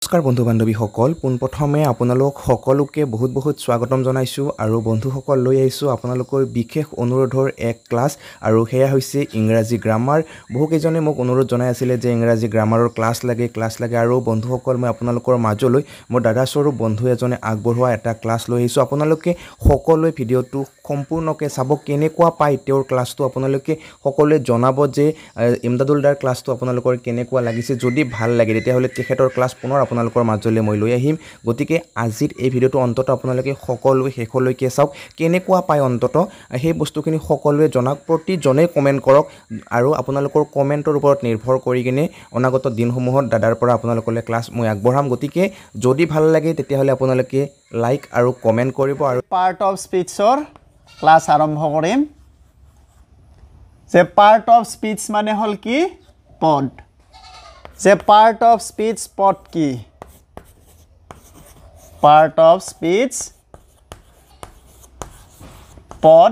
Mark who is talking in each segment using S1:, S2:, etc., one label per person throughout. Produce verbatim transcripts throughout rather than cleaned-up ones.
S1: নমস্কাৰ বন্ধু বান্ধৱীসকল পোনপ্ৰথমে আপোনালোক সকলোকে বহুত বহুত স্বাগতম জনাইছোঁ আৰু বন্ধুসকল লৈ আহিছোঁ আপোনালোকৰ বিশেষ অনুৰোধৰ এক ক্লাছ আৰু সেয়া হৈছে ইংৰাজী গ্ৰামাৰ বহুকেইজনে মোক অনুৰোধ জনাই আছিলে যে ইংৰাজী গ্ৰামাৰৰ ক্লাছ লাগে ক্লাছ লাগে আৰু বন্ধুসকল মই আপোনালোকৰ মাজলৈ মোৰ দাদাস্বৰূপ বন্ধু এজনে আগবঢ়োৱা এটা ক্লাছ লৈ আহিছোঁ আপোনালোকে সকলোৱে ভিডিঅ'টো সম্পূৰ্ণকৈ চাব কেনেকুৱা পায় তেওঁৰ ক্লাছটো আপোনালোকে সকলোৱে জনাব যে ইমদাদুল দাৰ ক্লাছটো আপোনালোকৰ কেনেকুৱা লাগিছে যদি ভাল লাগে তেতিয়াহ'লে তেখেতৰ ক্লাছ পুনৰ আপোনালোকৰ মাজলৈ মই লৈ আহিম গতিকে আজিৰ এই ভিডিঅ'টো অন্তত আপোনালোকে সকলোৱে শেষলৈকে চাওক কেনেকুৱা পায় অন্তত সেই বস্তুখিনি সকলোৱে জনাওক প্ৰতিজনে কমেণ্ট কৰক আৰু আপোনালোকৰ কমেণ্টৰ ওপৰত নিৰ্ভৰ কৰি কিনে অনাগত দিনসমূহত দাদাৰ পৰা আপোনালোকলৈ ক্লাছ মই আগবঢ়াম গতিকে যদি ভাল লাগে তেতিয়াহ'লে আপোনালোকে লাইক আৰু কমেণ্ট কৰিব আৰু
S2: পাৰ্ট অফ স্পীচৰ ক্লাছ আৰম্ভ কৰিম যে পাৰ্ট অফ স্পীচ মানে হ'ল কি পদ যে পাৰ্ট অফ স্পীচ পদ কি পাৰ্ট অফ স্পীচ পদ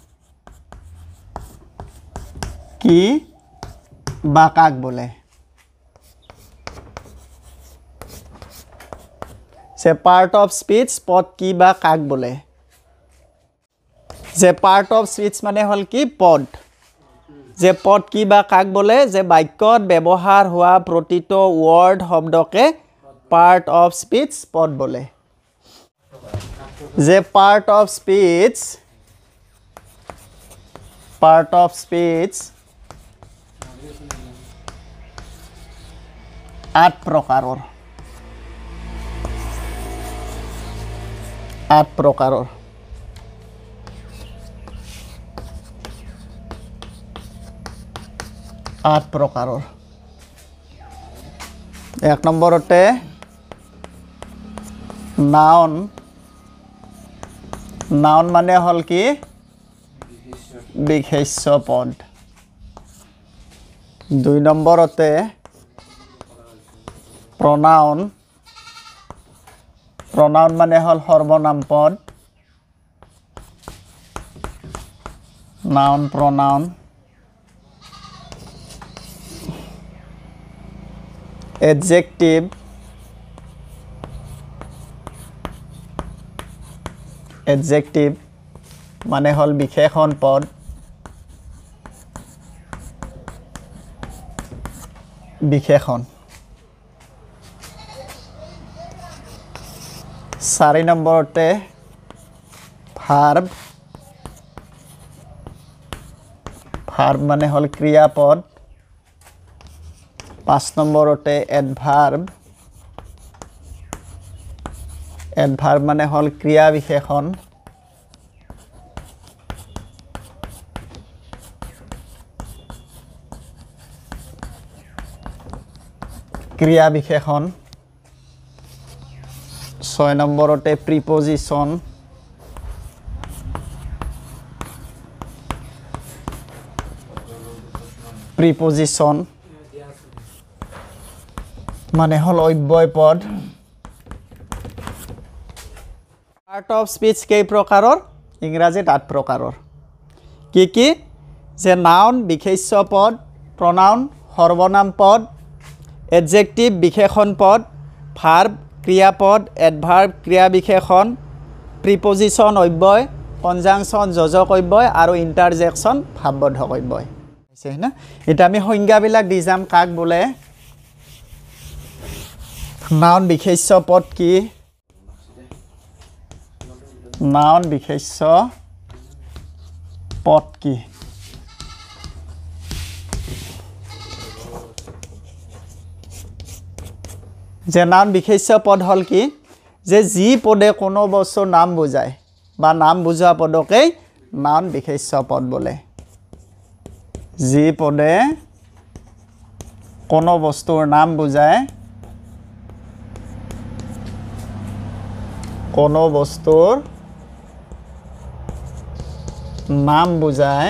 S2: কি বা কাক বোলে যে পাৰ্ট অফ স্পীচ পদ কি বা কাক বোলে যে পাৰ্ট অফ স্পীচ মানে হ'ল কি পদ যে পদ কি বা কাক বোলে যে বাক্যত ব্যৱহাৰ হোৱা প্ৰতিটো ৱৰ্ড শব্দকে পাৰ্ট অফ স্পীচ পদ বোলে যে part of speech part of speech আঠ প্ৰকাৰৰ আঠ প্ৰকাৰৰ আঠ প্ৰকাৰৰ এক নম্বৰতে নাউন নাউন মানে হ'ল কি বিশেষ্য পদ দুই নম্বৰতে প্ৰনাউন প্ৰনাউন মানে হ'ল সৰ্বনাম পদ নাউন প্ৰনাউন adjective adjective মানে হল বিশেষণ পদ বিশেষণ চাৰি নম্বৰতে ভার্ব ভার্ব মানে হল ক্ৰিয়াপদ পাঁচ নম্বৰতে এডভার্ব এডভার্ব মানে হল ক্ৰিয়া বিশেষণ ক্ৰিয়া বিশেষণ ছয় নম্বৰতে প্ৰিপজিশন প্ৰিপজিশন মানে হল অব্যয় পদ পাৰ্ট অফ স্পীচ কেই প্ৰকাৰৰ ইংৰাজীত আঠ প্ৰকাৰৰ কি কি যে নাউন বিশেষ্য পদ প্ৰনাউন সৰ্বনাম পদ এডজেক্টিভ বিশেষণ পদ ভার্ব ক্ৰিয়াপদ এডভার্ব ক্ৰিয়া বিশেষণ প্ৰিপজিশন অব্যয় কনজাংশন যোজক অব্যয় আৰু ইণ্টাৰজেকশ্যন ভাৱবোধক অব্যয় আছে না এটা আমি সংজ্ঞাবিলাক দি যাম কাক বোলে নাউন বিশেষ্য পদ কি নাউন বিশেষ্য পদ কি যে নাউন বিশেষ্য পদ হল কি যে যি পদে কোনো বস্তুৰ নাম বুজায় বা নাম বুজোৱা পদকেই নাউন বিশেষ্য পদ বোলে যি পদে কোনো বস্তুৰ নাম বুজায় কোনো বস্তুৰ নাম বুজায়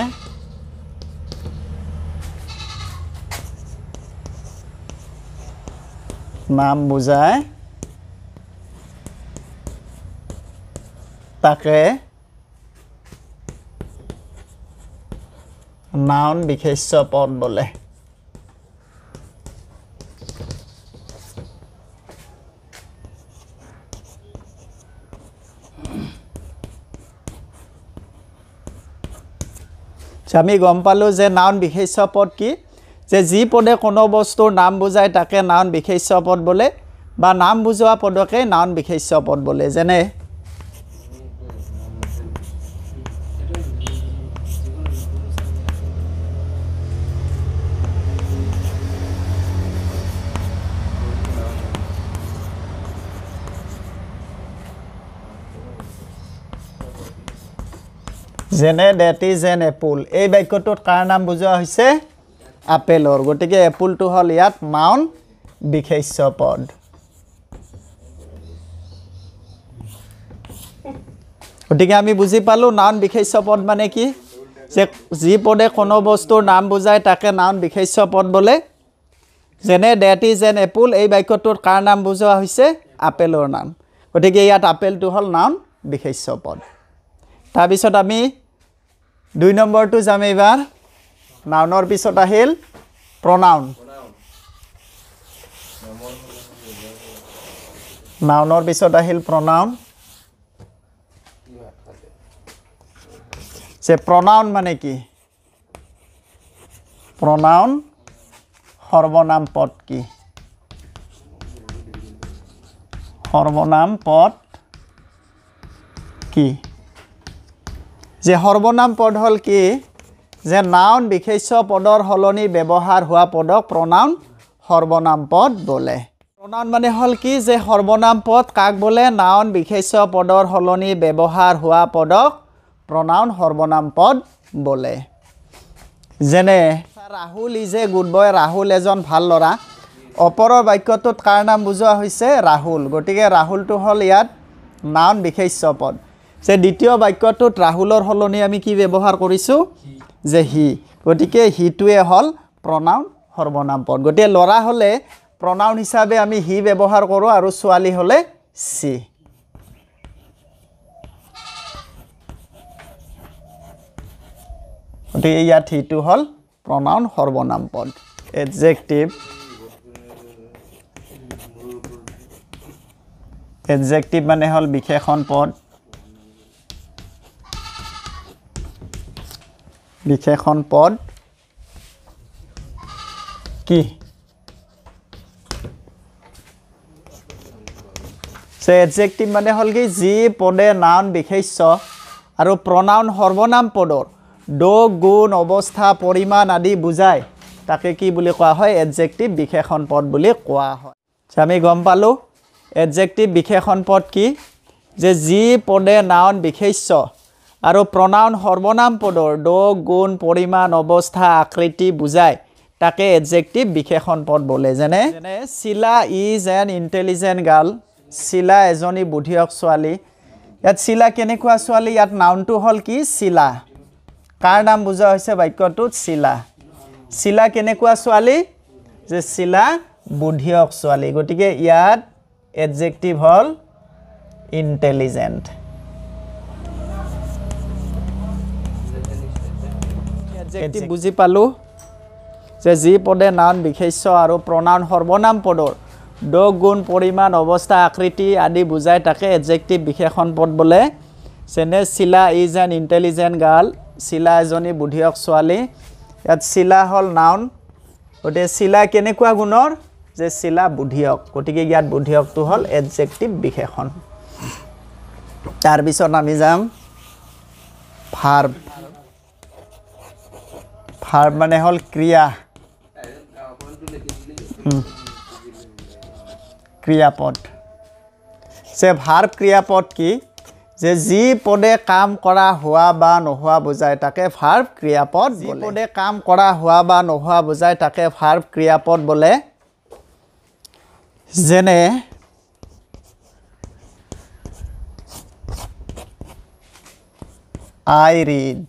S2: নাম বুজায় তাকে নাউন বিশেষ্য পদ বোলে আমি গম পালোঁ যে নাউন বিশেষ্য পদ কি যে যি পদে কোনো বস্তুৰ নাম বুজায় তাকে নাউন বিশেষ্য পদ বোলে বা নাম বুজোৱা পদকে নাউন বিশেষ্য পদ বোলে যেনে যেনে ডেট ইজ এন এপুল এই বাক্যটোত কাৰ নাম বুজোৱা হৈছে আপেলৰ গতিকে এপুলটো হ'ল ইয়াত নাউন বিশেষ্য পদ গতিকে আমি বুজি পালোঁ নাউন বিশেষ্য পদ মানে কি যে যি পদে কোনো বস্তুৰ নাম বুজায় তাকে নাউন বিশেষ্য পদ বোলে যেনে ডেট ইজ এন এপুল এই বাক্যটোত কাৰ নাম বুজোৱা হৈছে আপেলৰ নাম গতিকে ইয়াত আপেলটো হ'ল নাউন বিশেষ্য পদ তাৰপিছত আমি দুই নম্বৰটো যাম এইবাৰ নাউনৰ পিছত আহিল প্ৰনাউন নাউনৰ পিছত আহিল প্ৰনাউন যে প্ৰনাউন মানে কি প্ৰনাউন সৰ্বনাম পদ কি সৰ্বনাম পদ কি যে সৰ্বনাম পদ হ'ল কি যে নাউন বিশেষ্য পদৰ হলনি ব্যৱহাৰ হোৱা পদক প্ৰনাউন সৰ্বনাম পদ বোলে প্ৰনাউন মানে হ'ল কি যে সৰ্বনাম পদ কাক বোলে নাউন বিশেষ্য পদৰ হলনি ব্যৱহাৰ হোৱা পদক প্ৰনাউন সৰ্বনাম পদ বোলে যেনে Rahul is a good boy Rahul এজন ভাল ল'ৰা অপৰৰ বাক্যটোত কাৰ নাম বুজোৱা হৈছে ৰাহুল গতিকে ৰাহুলটো হ'ল ইয়াত নাউন বিশেষ্য পদ যে দ্বিতীয় বাক্যটোত ৰাহুলৰ হলনি আমি কি ব্যৱহাৰ কৰিছোঁ যে হি গতিকে হিটোৱে হ'ল প্ৰনাউন সৰ্বনাম পদ গতিকে ল'ৰা হ'লে প্ৰনাউন হিচাপে আমি হি ব্যৱহাৰ কৰোঁ আৰু ছোৱালী হ'লে চি গতিকে ইয়াত হিটো হ'ল প্ৰনাউন সৰ্বনাম পদ এডজেক্টিভ এডজেক্টিভ মানে হ'ল বিশেষণ পদ বিশেষণ পদ কি সে এডজেক্টিভ মানে হ'ল কি যি পদে নাউন বিশেষ্য আৰু প্ৰনাউন সৰ্বনাম পদৰ দ গুণ অৱস্থা পৰিমাণ আদি বুজায় তাকে কি বুলি কোৱা হয় এডজেক্টিভ বিশেষণ পদ বুলি কোৱা হয় আমি গম পালোঁ এডজেক্টিভ বিশেষণ পদ কি যে যি পদে নাউন বিশেষ্য আৰু প্ৰনাউন সৰ্বনাম পদৰ দ গুণ পৰিমাণ অৱস্থা আকৃতি বুজায় তাকে এডজেক্টিভ বিশেষণ পদ বোলে যেনে যেনে Sheela is an intelligent girl Sheela এজনী বুদ্ধিয়ক ছোৱালী ইয়াত শিলা কেনেকুৱা ছোৱালী ইয়াত নাউনটো হ'ল কি শিলা কাৰ নাম বুজোৱা হৈছে বাক্যটোত শিলা শিলা কেনেকুৱা ছোৱালী যে শিলা বুদ্ধিয়ক ছোৱালী গতিকে ইয়াত এডজেক্টিভ হ'ল ইণ্টেলিজেণ্ট এডজেক্টিভ বুজি পালোঁ যে যি পদে নাউন বিশেষ্য আৰু প্ৰনাউন সৰ্বনাম পদৰ দ গুণ পৰিমাণ অৱস্থা আকৃতি আদি বুজায় তাকে এডজেক্টিভ বিশেষণ পদ বোলে যেনে Sheela is an intelligent girl Sheela এজনী বুদ্ধিয়ক ছোৱালী ইয়াত শিলা হ'ল নাউন গতিকে শিলা কেনেকুৱা গুণৰ যে শিলা বুদ্ধিয়ক গতিকে ইয়াত বুদ্ধিয়কটো হ'ল এডজেক্টিভ বিশেষণ তাৰপিছত আমি যাম ভাৰ্ব ভাৰ্ব মানে হ'ল ক্ৰিয়া ক্ৰিয়াপদ যে ভাৰ্ব ক্ৰিয়াপদ কি যে যি পদে কাম কৰা হোৱা বা নোহোৱা বুজায় তাকে ভাৰ্ব ক্ৰিয়াপদ যি পদে কাম কৰা হোৱা বা নোহোৱা বুজায় তাকে ভাৰ্ব ক্ৰিয়াপদ বোলে যেনে আই ৰিড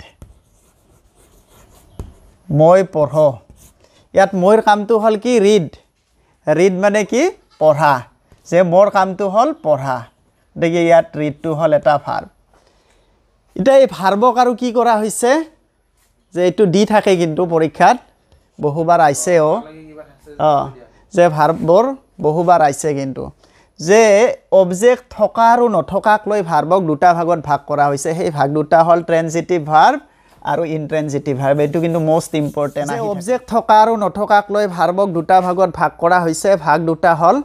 S2: মই পঢ়ো ইয়াত মোৰ কামটো হ'ল কি ৰিড ৰিড মানে কি পঢ়া যে মোৰ কামটো হ'ল পঢ়া গতিকে ইয়াত ৰিডটো হ'ল এটা ভাৰ্ব এতিয়া এই ভাৰ্বক আৰু কি কৰা হৈছে যে এইটো দি থাকে কিন্তু পৰীক্ষাত বহুবাৰ আহিছেও অঁ যে ভাৰ্ববোৰ বহুবাৰ আহিছে কিন্তু যে অবজেক্ট থকা আৰু নথকাক লৈ ভাৰ্বক দুটা ভাগত ভাগ কৰা হৈছে সেই ভাগ দুটা হ'ল ট্ৰেনজিটিভ ভাৰ্ব আৰু ইন্ট্ৰেনজিটিভ ভাৰ্ব এটো কিন্তু মোস্ট ইম্পৰ্টেন্ট আছে অবজেক্ট থকা আৰু নথকাক লৈ ভাৰ্বক দুটা ভাগত ভাগ কৰা হৈছে ভাগ দুটা হল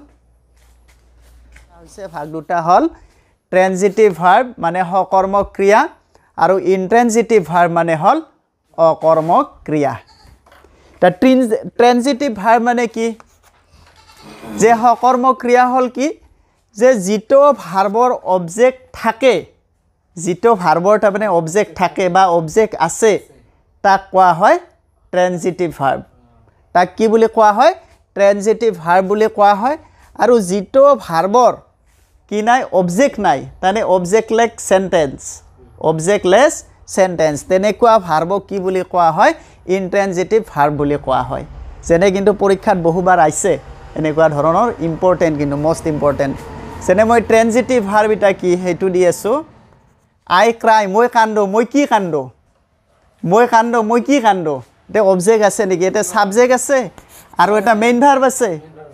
S2: হৈছে ভাগ দুটা হল ট্ৰেনজিটিভ ভাৰ্ব মানে সকৰ্মক ক্ৰিয়া আৰু ইন্ট্ৰেনজিটিভ ভাৰ্ব মানে হল অকৰ্মক ক্ৰিয়া তা ট্ৰেনজিটিভ ভাৰ্ব মানে কি যে সকৰ্মক ক্ৰিয়া হল কি যে যিটো ভাৰ্বৰ অবজেক্ট থাকে যিটো ভাৰ্বৰ তাৰমানে অবজেক্ট থাকে বা অবজেক্ট আছে তাক কোৱা হয় ট্ৰেনজিটিভ ভাৰ্ব তাক কি বুলি কোৱা হয় ট্ৰেনজিটিভ ভাৰ্ব বুলি কোৱা হয় আৰু যিটো ভাৰ্বৰ কি নাই অবজেক্ট নাই তানে অবজেক্টলেস সেন্টেন্স অবজেক্টলেস সেন্টেন্স তেনেকুৱা ভাৰ্বক কি বুলি কোৱা হয় ইন্ট্ৰেনজিটিভ ভাৰ্ব বুলি কোৱা হয় যেনে কিন্তু পৰীক্ষাত বহুবাৰ আইছে এনেকুৱা ধৰণৰ ইম্পৰ্টেন্ট কিন্তু মোস্ট ইম্পৰ্টেন্ট যেনে মই ট্ৰেনজিটিভ ভাৰ্ব এটা কি হেতু দি আছো আই ক্রাই মই কান্দো মই কি কান্দো মই কান্দো মই কি কান্দো তে অবজেক্ট আছে নেকি এটা সাবজেক্ট আছে আৰু এটা মেইন ভার্ব আছে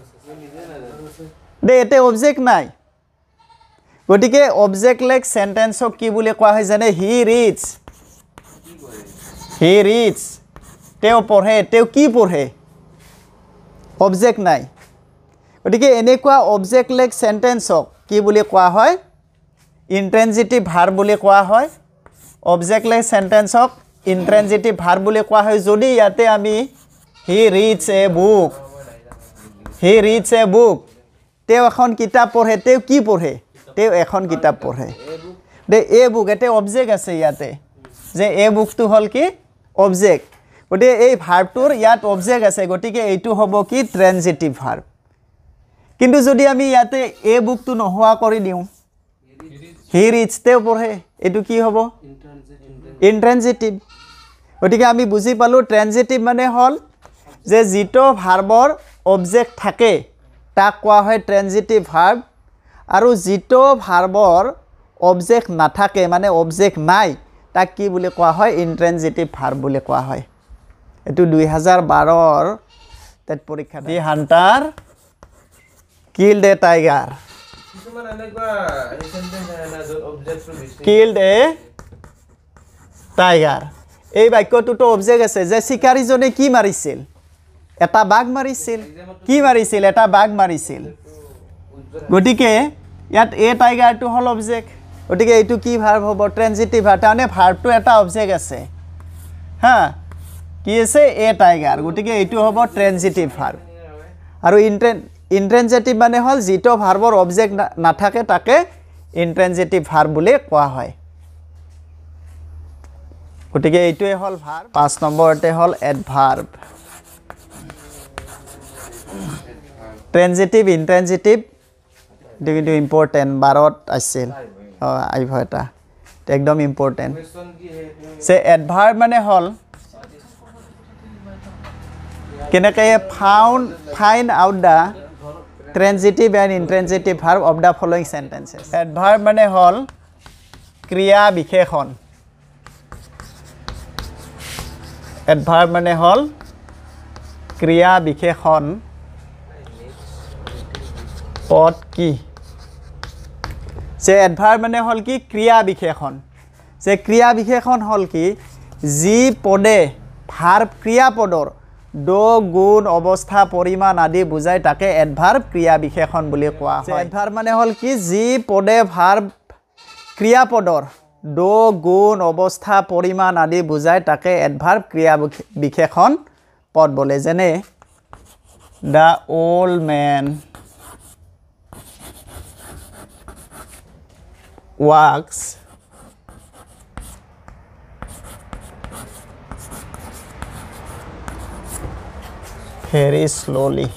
S2: দে এতে অবজেক্ট নাই গটিকে অবজেক্টলেস সেন্টেন্সক কি বুলি কোৱা হয় জানে হি ৰিডস হি ৰিডস তেও পঢ়ে তেও কি পঢ়ে অবজেক্ট নাই গটিকে এনেকুৱা অবজেক্টলেস সেন্টেন্সক কি বুলি কোৱা হয় ইন্ট্ৰেনজিটিভ ভাৰ্ব বুলি কোৱা হয় অবজেক্টলেস সেন্টেন্সক ইন্ট্ৰেনজিটিভ ভাৰ্ব বুলি কোৱা হয় যদি ইয়াতে আমি হি ৰিডস এ বুক হি ৰিডস এ বুক তেও এখন কিতাপ পঢ়ে তেও কি পঢ়ে তেও এখন কিতাপ পঢ়ে দে এ বুক এতে অবজেক্ট আছে ইয়াতে যে এ বুকটো হল কি অবজেক্ট গটি এই ভাৰ্বটোৰ ইয়াত অবজেক্ট আছে গটিকে এইটো হ'ব কি ট্ৰেনজিটিভ ভাৰ্ব কিন্তু যদি আমি ইয়াতে এ বুকটো নহোৱা কৰি দিও হি ৰিডস তেও পঢ়ে এটো কি হ'ব ইন্ট্ৰেনজিটিভ গটিকে আমি বুজি পালো ট্ৰেনজিটিভ মানে হল যে যিটো ভাৰ্বৰ অবজেক্ট থাকে তাক কোৱা হয় ট্ৰেনজিটিভ ভাৰ্ব আৰু যিটো ভাৰ্বৰ অবজেক্ট নাথাকে মানে অবজেক্ট নাই তাক কি বুলি কোৱা হয় ইন্ট্ৰেনজিটিভ ভাৰ্ব বুলি কোৱা হয় এটো দুই হাজাৰ বাৰ ৰ তেত পৰীক্ষা দি হান্টাৰ কিল্ড এ টাইগাৰ
S3: কিছুমান এনেকুৱা সেন্টেন্স আছে যত অবজেক্টটো বেছি
S2: কিল্ড এ টাইগাৰ এই বাক্যটোতো অবজেক্ট আছে যে শিকাৰীজনে কি মাৰিছিল এটা বাঘ মাৰিছিল কি মাৰিছিল এটা বাঘ মাৰিছিল গটিকে ইয়াত এ টাইগাৰটো হল অবজেক্ট গটিকে এইটো কি ভাৰ্ব হ'ব ট্ৰেনজিটিভ ভাৰ্ব মানে ভাৰ্বটো এটা অবজেক্ট আছে হা কি আছে এ টাইগাৰ গটিকে এইটো হ'ব ট্ৰেনজিটিভ ভাৰ্ব আৰু ইন্ট্ৰেনজিটিভ মানে হল যিটো ভাৰ্বৰ অবজেক্ট নাথাকে তাকে ইন্ট্ৰেনজিটিভ ভাৰ্ব বুলি কোৱা হয় গটিকে এইটোৱে হল ভাৰ্ব পাঁচ নম্বৰতে হল এডভাৰ্ব ট্ৰেনজিটিভ ইন্ট্ৰেনজিটিভ কিন্তু ইম্পৰ্টেন্ট বাৰত আছিল আইভ এটা একদম ইম্পৰ্টেন্ট সে এডভাৰ্ব মানে হল কেনেকৈ found find out the transitive and intransitive verb of the following sentences adverb মানে হল ক্ৰিয়া বিশেষণ এডভাৰ্ব মানে হল ক্ৰিয়া বিশেষণ পদ কি যে এডভাৰ্ব মানে হল কি ক্ৰিয়া বিশেষণ যে ক্ৰিয়া বিশেষণ হল কি যি পদে ভাৰ্ব ক্ৰিয়া পদৰ দো গুণ অৱস্থা পৰিমাণ আদি বুজাই তাকে এডভাৰ্ব ক্ৰিয়া বিশেষণ বুলি কোৱা হয় এডভাৰ্ব মানে হল কি যি পদে ভাৰ্ব ক্ৰিয়া পদৰ দো গুণ অৱস্থা পৰিমাণ আদি বুজাই তাকে এডভাৰ্ব ক্ৰিয়া বিশেষণ পদ বলে যেনে the old man walks very slowly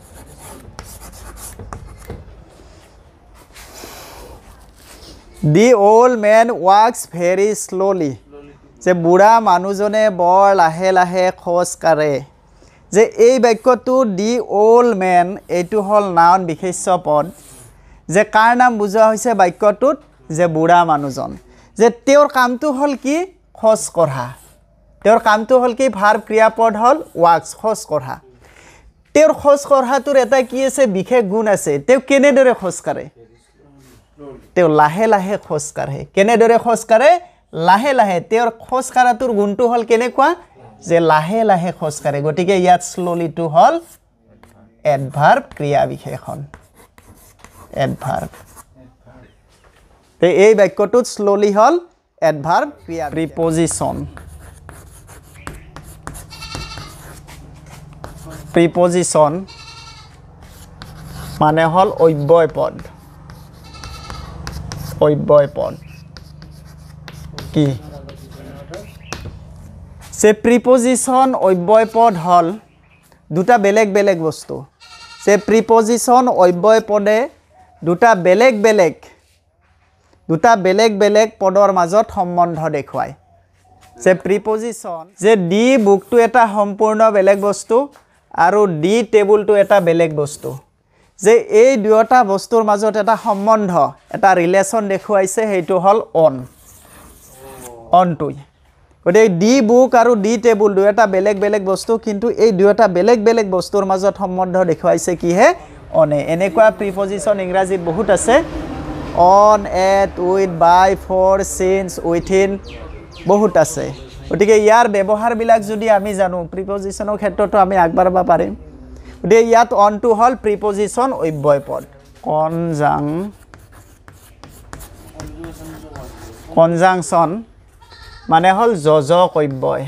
S2: the old man walks very slowly যে বুঢ়া মানুহজনে বৰ লাহে লাহে খোজ কাঢ়ে যে এই বাক্যটো দি ওল্ড ম্যান এইটো হল নাউন বিশেষ্য পদ যে কাৰ নাম বুজোৱা হৈছে বাক্যটোত যে বুঢ়া মানুহজন যে তেওঁৰ কামটো হল কি খোজ কঢ়া তেওঁৰ কামটো হল কি ভাৰ্ব ক্ৰিয়াপদ হল ওয়াক্স খোজ কঢ়া তেওঁৰ খোজ কঢ়াটোৰ এটা কি আছে বিশেষ গুণ আছে তেওঁ কেনেদৰে খোজ কাঢ়ে তেওঁ লাহে লাহে খোজ কাঢ়ে কেনেদৰে খোজ কাঢ়ে লাহে লাহে তেওঁৰ খোজ কাঢ়াটোৰ গুণটো হল কেনেকুৱা যে লাহে লাহে খোজ কাঢ়ে গতিকে ইয়াত স্লোলিটো হল এডভাৰ্ব ক্ৰিয়া বিশেষণ এডভাৰ্ব তে এই বাক্যটোত স্লোলি হল এডভাৰ্ব ক্ৰিয়া প্ৰিপজিশন প্ৰিপজিশন মানে হল অব্যয় পদ অব্যয় পদ কি সে প্রিপজিশন অব্যয় পদ হল দুটা বেলেগ বেলেগ বস্তু সে প্রিপজিশন অব্যয় পদে দুটা বেলেগ বেলেগ দুটা বেলেগ বেলেগ পদৰ মাজত সম্বন্ধ দেখুৱায় সে প্রিপজিশন যে ডি বুকটো এটা সম্পূৰ্ণ বেলেগ বস্তু আৰু ডি টেবুলটো এটা বেলেগ বস্তু যে এই দুটা বস্তুৰ মাজত এটা সম্বন্ধ এটা ৰিলেশন দেখুৱাইছে হেইটো হল অন অন টু গতে ডি বুক আৰু ডি টেবুল দুটা বেলেগ বেলেগ বস্তু কিন্তু এই দুটা বেলেগ বেলেগ বস্তুৰ মাজত সম্বন্ধ দেখুৱাইছে কি হে অনে এনেকুৱা প্ৰিপজিশন ইংৰাজীত বহুত আছে on at with by for since within বহুত আছে গতিকে ইয়াৰ ব্যৱহাৰ বিলাক যদি আমি জানো প্ৰিপজিশনৰ ক্ষেত্ৰতো আমি আগবাঢ়াব পাৰিম গতিকে ইয়াত অন টু হল প্ৰিপজিশন অব্যয় পদ কনজাং কনজাংশন মানে হল যোজক অব্যয়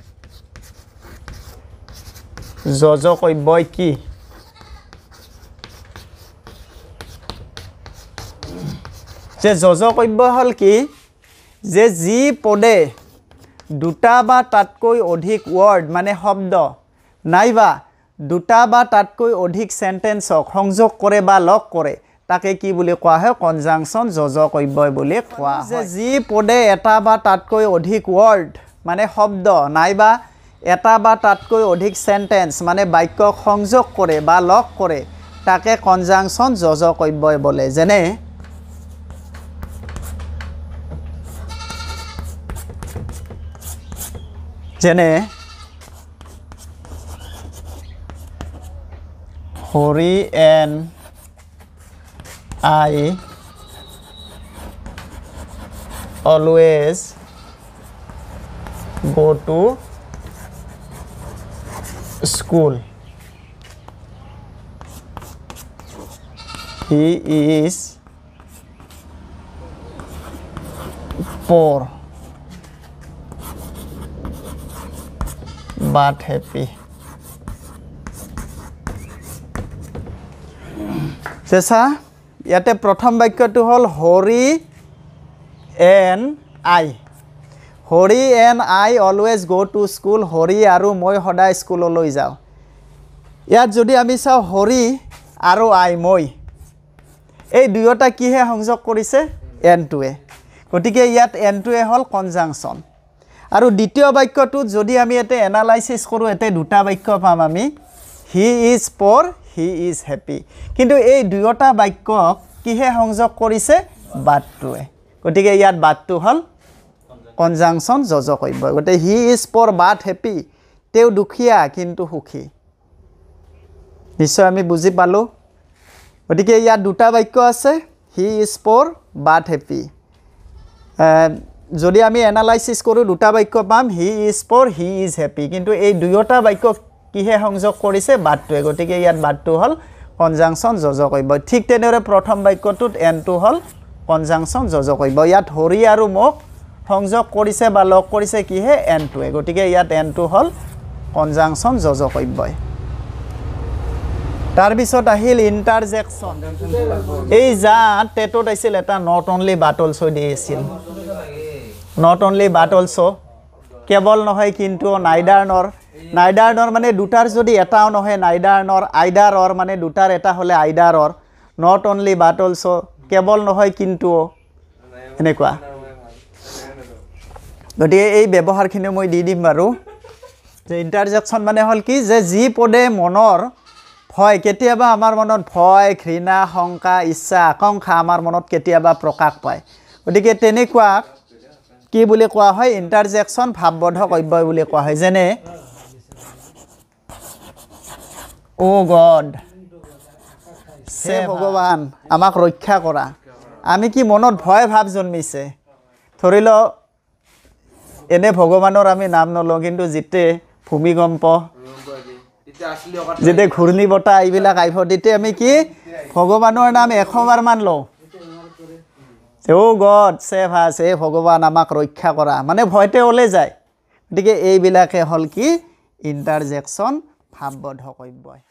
S2: যোজক অব্যয় কি যে যোজক অব্যয় হল কি যে যি পদে দুটা বা তাতকৈ অধিক ওয়ার্ড মানে শব্দ নাইবা দুটা বা তাতকৈ অধিক সেন্টেন্সক সংযোগ কৰে বা লগ কৰে তাকে কি বুলি কোৱা হয় কনজাংশন যোজক অব্যয় বুলি কোৱা হয় যে যি পদে এটা বা তাতকৈ অধিক ওয়ার্ড মানে শব্দ নাইবা এটা বা তাতকৈ অধিক সেন্টেন্স মানে বাক্যক সংযোগ কৰে বা লগ কৰে তাকে কনজাংশন যোজক অব্যয় বলে যেনে যেনে Hori and I always go to school. He is poor but happy. চেসা ইয়াতে প্ৰথম বাক্যটো হল Hari and I Hari and I always go to school Hari আৰু মই সদায় স্কুললৈ যাওঁ ইয়াত যদি আমি চাওঁ হৰি আৰু আই মই এই দুয়োটা কিহে সংযোগ কৰিছে এন টুৱে গতিকে ইয়াত এন টুৱে হল কনজাংশন আৰু দ্বিতীয় বাক্যটোত যদি আমি এতে এনালাইসিস কৰোঁ এতে দুটা বাক্য পাম আমি he is poor he is happy কিন্তু এই দুয়োটা বাক্যক কিহে সংযোগ কৰিছে বাটটোৱে গতিকে ইয়াত বাটটো হল কনজাংশন যোজক অব্যয় গতে he is poor but happy তেও দুখিয়া কিন্তু সুখী নিশ্চয় আমি বুজি পালো গতিকে ইয়াত দুটা বাক্য আছে he is poor but happy যদি আমি এনালাইসিস কৰোঁ দুটা বাক্য পাম he is poor he is happy কিন্তু এই দুয়োটা বাক্য কিহে সংযোগ কৰিছে বাটটোৱে গতিকে ইয়াত বাটটো হল কনজাংশন যোজক অব্যয় ঠিক তেনেৰে প্ৰথম বাক্যটোত এনটো হল কনজাংশন যোজক অব্যয় ইয়াত হৰি আৰু মোক সংযোগ কৰিছে বা লগ কৰিছে কিহে এনটোৱে গতিকে ইয়াত এনটো হল কনজাংশন যোজক অব্যয় তাৰ পিছত আহিল ইন্টাৰজেকশন এই যা টেটত আছিল এটা নট অনলি বাট অলসো দিছিল নট অনলি বাট অলসো কেৱল নহয় কিন্তু নাইডাৰ নৰ নাইডাৰ নর মানে দুটাৰ যদি এটাও নহয় নাইডাৰ নর আইডাৰ অর মানে দুটাৰ এটা হলে either or not only but also কেৱল নহয় কিন্তু এনেকুৱা গতিকে এই ব্যৱহাৰখিনি মই দি দিম বাৰু যে ইন্টাৰজেকশন মানে হল কি যে যি পদে মনৰ ভয় কেতিয়াবা আমাৰ মনত ভয় ঘৃণা শংকা ইচ্ছা আকাংক্ষা আমাৰ মনত কেতিয়াবা প্ৰকাশ পায় গতিকে তেনেকুৱা কি বুলি কোৱা হয় ইন্টাৰজেকশন ভাৱবোধক অব্যয় বুলি কোৱা হয় যেনে ও গড সে ভগৱান আমাক ৰক্ষা কৰা আমি কি মনত ভয় ভাৱ জন্মিছে ধৰি ল এনে ভগৱানৰ আমি নাম নলওঁ কিন্তু যেতে ভূমিকম্প যেতে ঘূৰ্ণি বতাহ এইবিলাক আহিব তেতিয়া আমি কি ভগৱানৰ নাম এশ বাৰ মান লওঁ অ' গড ছেভ আছ হে ভগৱান আমাক ৰক্ষা কৰা মানে ভয়তে ওলাই যায় গতিকে এইবিলাকে হ'ল কি ইণ্টাৰজেকশ্যন ভাৱবদ্ধ কাব্য